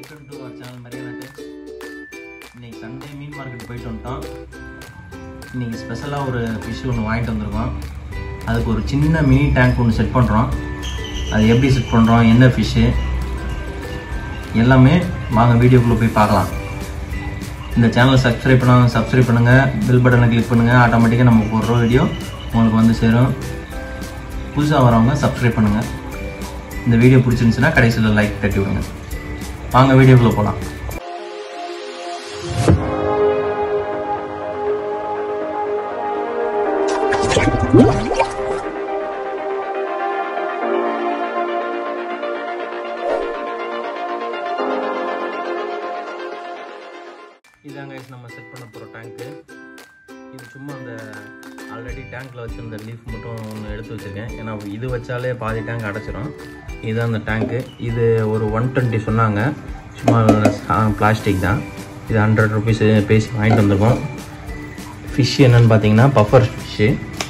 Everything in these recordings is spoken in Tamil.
வெல்கம் டு அவர் சேனல் மரியாதை டெக்ஸ். இன்னைக்கு சண்டே மீன் மார்க்கெட் போயிட்டு வந்துட்டோம். இன்னைக்கு ஸ்பெஷலாக ஒரு ஃபிஷ் ஒன்று வாங்கிட்டு வந்திருக்கோம். அதுக்கு ஒரு சின்ன மினி டேங்க் ஒன்று செட் பண்ணுறோம். அது எப்படி செட் பண்ணுறோம், என்ன ஃபிஷ்ஷு எல்லாமே வாங்க வீடியோக்குள்ளே போய் பார்க்கலாம். இந்த சேனலை சப்ஸ்கிரைப் பண்ணுங்கள், பெல் பட்டனை கிளிக் பண்ணுங்கள். ஆட்டோமேட்டிக்காக நம்ம போடுற வீடியோ உங்களுக்கு வந்து சேரும். புதுசாக வரவங்க சப்ஸ்கிரைப் பண்ணுங்கள். இந்த வீடியோ பிடிச்சிருந்துச்சுன்னா கடைசியில் லைக் தட்டி விடுங்க. வாங்க வீடியோக்குள்ளே போகலாம். இதாங்க நம்ம செட் பண்ண போகிற டேங்க்கு. இது சும்மா அந்த ஆல்ரெடி டேங்க்கில் வச்சுருந்த லீஃப் மட்டும் ஒன்று எடுத்து வச்சுருக்கேன். ஏன்னா இது வச்சாலே பாதி டேங்க் அடைச்சிடும். இதுதான் அந்த டேங்க்கு. இது ஒரு 120 சொன்னாங்க. சும்மா பிளாஸ்டிக் தான். இது 100 rupees பேசி வாங்கிட்டு வந்திருக்கோம். ஃபிஷ் என்னென்னு பார்த்தீங்கன்னா பஃபர் ஃபிஷ்ஷு.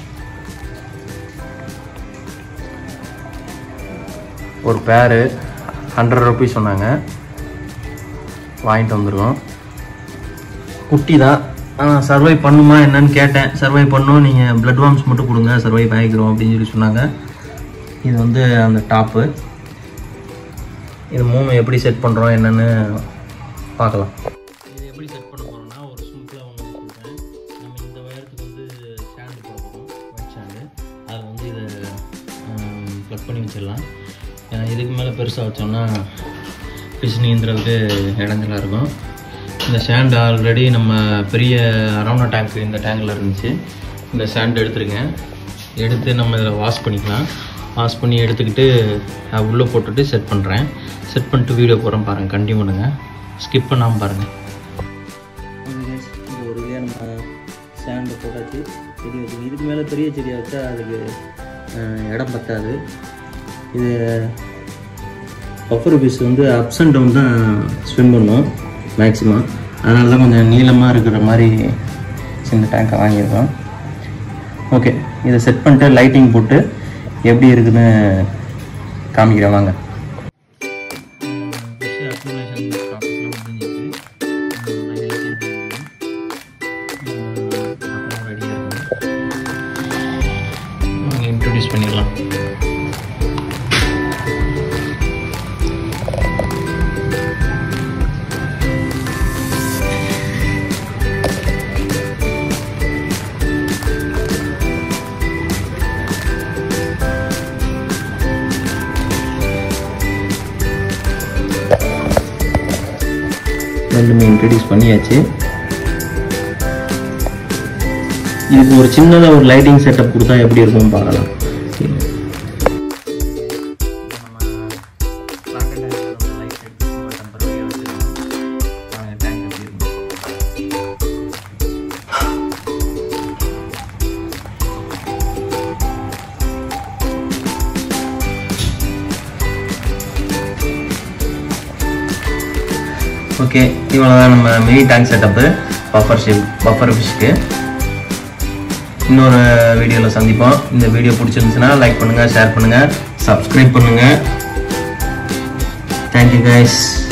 ஒரு பேரு 100 rupees சொன்னாங்க, வாங்கிட்டு வந்திருக்கோம். குட்டி தான், ஆனால் சர்வை பண்ணுமா என்னன்னு கேட்டேன். சர்வை பண்ணும், நீங்கள் பிளட் வார்ம்ஸ் மட்டும் கொடுங்க, சர்வை ஆகிக்கிறோம் அப்படின்னு சொல்லி சொன்னாங்க. இது வந்து அந்த டாப்பு. இது 3 எப்படி செட் பண்ணுறோம் என்னென்னு பார்க்கலாம். இது எப்படி செட் பண்ண போகிறோம்னா, ஒரு சிம்பிளாக ஒன்று சொல்கிறேன். நம்ம இந்த வயருக்கு வந்து ஸ்டாண்டு போட போகிறோம், ஒயிட் ஸ்டாண்டு. அதில் வந்து இதை ப்ளக் பண்ணி வச்சிடலாம். ஏன்னா இதுக்கு மேலே பெருசாக வச்சோம்னா ஃபிஷ் நீந்துறதுக்கு இடைஞ்சலாக இருக்கும். இந்த ஸ்டாண்ட் ஆல்ரெடி நம்ம பெரிய அரௌண்டா டேங்க் இந்த டேங்கில் இருந்துச்சு. இந்த ஸ்டாண்ட் எடுத்துருக்கேன். எடுத்து நம்ம இதில் வாஷ் பண்ணிக்கலாம். வாஷ் பண்ணி எடுத்துக்கிட்டு உள்ளே போட்டுட்டு செட் பண்ணுறேன். செட் பண்ணிட்டு வீடியோ போகிறேன், பாருங்கள். கண்டினியூ பண்ணுங்கள், ஸ்கிப் பண்ணாமல் பாருங்கள். இது ஒரு வழியாக நம்ம ஸ்டாண்டு போட்டாச்சு, செடி வச்சு. இதுக்கு மேலே பெரிய செடியாக வச்சா அதுக்கு இடம் பத்தாது. இது பஃபர் ஃபிஷ் வந்து அப்ஸ் அண்ட் டவுன் தான் ஸ்விம் பண்ணும் மேக்ஸிமம். அதனால தான் கொஞ்சம் நீளமாக இருக்கிற மாதிரி சின்ன டேங்கை வாங்கியிருக்கோம். ஓகே, இதை செட் பண்ணிட்டு லைட்டிங் போட்டு எப்படி இருக்குதுன்னு காமிக்கிறேன் வாங்க. இன்ட்ரோடியூஸ் பண்ணிடலாம். ரெண்டுமே இன்ட்ரடியூஸ் பண்ணியாச்சு. இதுக்கு ஒரு சின்னதாக ஒரு லைட்டிங் செட்டப் கொடுத்தா எப்படி இருக்கும்னு பார்க்கலாம். ஓகே, இவ்வளோதான் நம்ம மினி டேங்க் செட்டப்பு பஃபர் ஃபிஷ்க்கு. இன்னொரு வீடியோவில் சந்திப்போம். இந்த வீடியோ பிடிச்சிருந்துச்சுன்னா லைக் பண்ணுங்கள், ஷேர் பண்ணுங்கள், சப்ஸ்கிரைப் பண்ணுங்கள். Thank you guys.